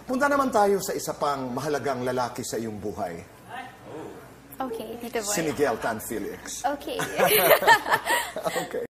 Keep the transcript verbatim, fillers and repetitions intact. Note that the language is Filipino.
Punta naman tayo sa isa pang mahalagang lalaki sa iyong buhay. Okay, Tito Boy. Si Miguel Tan Felix. Okay. Okay.